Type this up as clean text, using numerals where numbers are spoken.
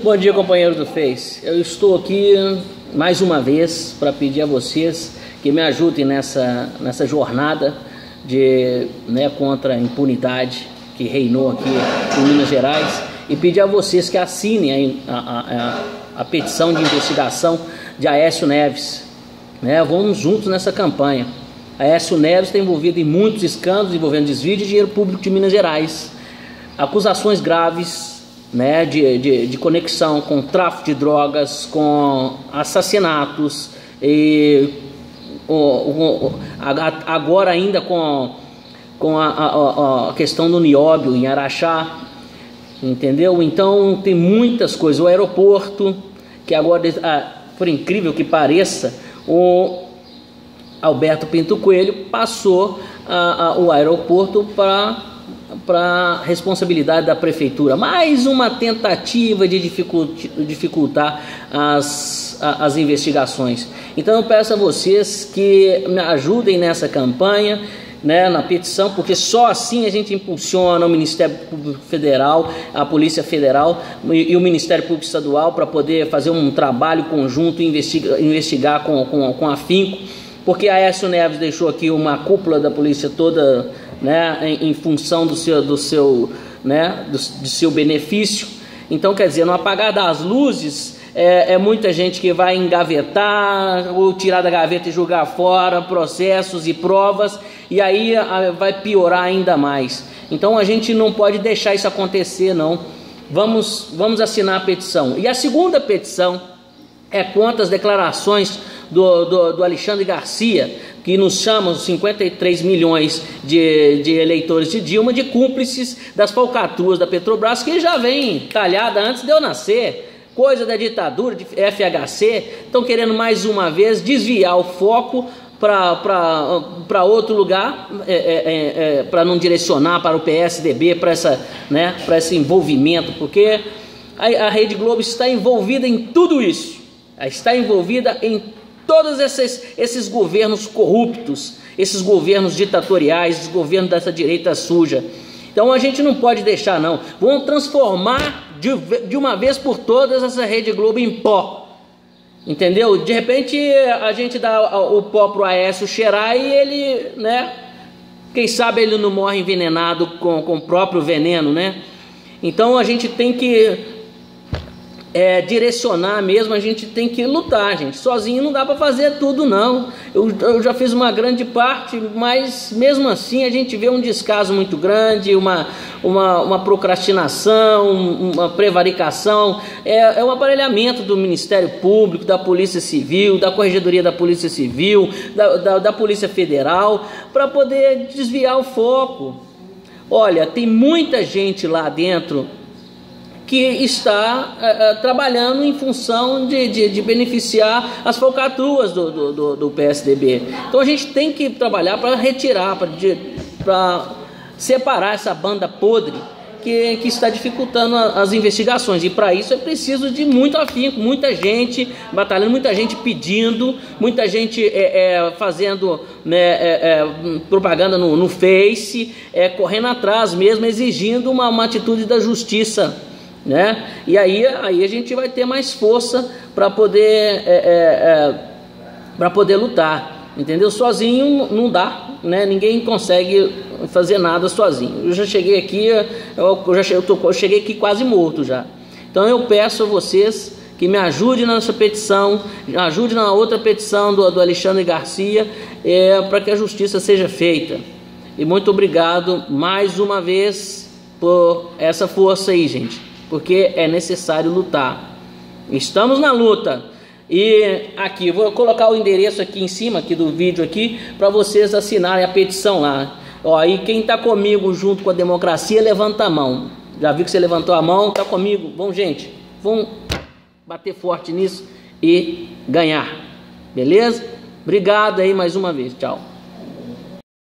Bom dia, companheiro do Face. Eu estou aqui mais uma vez para pedir a vocês que me ajudem nessa jornada contra a impunidade que reinou aqui em Minas Gerais, e pedir a vocês que assinem a petição de investigação de Aécio Neves. Vamos juntos nessa campanha. Aécio Neves está envolvido em muitos escândalos envolvendo desvio de dinheiro público de Minas Gerais, acusações graves de conexão com tráfico de drogas, com assassinatos, e agora ainda com a questão do nióbio em Araxá, entendeu? Então tem muitas coisas. O aeroporto, que agora, por incrível que pareça, o Alberto Pinto Coelho passou o aeroporto para responsabilidade da prefeitura. Mais uma tentativa de dificultar as investigações. Então eu peço a vocês que me ajudem nessa campanha, na petição, porque só assim a gente impulsiona o Ministério Público Federal, a Polícia Federal e o Ministério Público Estadual para poder fazer um trabalho conjunto e investigar com afinco, porque Aécio Neves deixou aqui uma cúpula da polícia toda em função do seu benefício. Então, quer dizer, no apagar das luzes, é muita gente que vai engavetar ou tirar da gaveta e jogar fora processos e provas, e aí vai piorar ainda mais. Então a gente não pode deixar isso acontecer, não. Vamos assinar a petição. E a segunda petição é contra as declarações do Alexandre Garcia, que nos chama os 53 milhões de eleitores de Dilma de cúmplices das falcatruas da Petrobras, que já vem talhada antes de eu nascer, coisa da ditadura, de FHC. Estão querendo mais uma vez desviar o foco para outro lugar, para não direcionar para o PSDB, para esse envolvimento, porque a Rede Globo está envolvida em tudo isso, está envolvida em todos esses governos corruptos, esses governos ditatoriais, esses governos dessa direita suja. Então a gente não pode deixar, não. Vamos transformar de uma vez por todas essa Rede Globo em pó, entendeu? De repente a gente dá o pó pro Aécio cheirar e ele, quem sabe ele não morre envenenado com o próprio veneno, Então a gente tem que direcionar mesmo, a gente tem que lutar, gente. Sozinho não dá para fazer tudo, não. Eu já fiz uma grande parte, mas mesmo assim a gente vê um descaso muito grande, uma procrastinação, uma prevaricação, um aparelhamento do Ministério Público, da Polícia Civil, da Corregedoria da Polícia Civil, da Polícia Federal, para poder desviar o foco. Olha, tem muita gente lá dentro que está trabalhando em função de beneficiar as falcatruas do PSDB. Então a gente tem que trabalhar para retirar, para separar essa banda podre que está dificultando as investigações. E para isso é preciso de muito afinco, muita gente batalhando, muita gente pedindo, muita gente fazendo propaganda no Face, correndo atrás mesmo, exigindo uma atitude da justiça. E aí a gente vai ter mais força para poder lutar, entendeu? Sozinho não dá, Ninguém consegue fazer nada sozinho. Eu já cheguei aqui, eu cheguei aqui quase morto já. Então eu peço a vocês que me ajudem nessa petição, ajude na outra petição do Alexandre Garcia, para que a justiça seja feita. E muito obrigado mais uma vez por essa força aí, gente, porque é necessário lutar. Estamos na luta. E aqui, vou colocar o endereço aqui em cima aqui do vídeo aqui, para vocês assinarem a petição lá. E quem está comigo junto com a democracia, levanta a mão. Já vi que você levantou a mão, está comigo. Vamos, gente, vamos bater forte nisso e ganhar. Beleza? Obrigado aí mais uma vez. Tchau.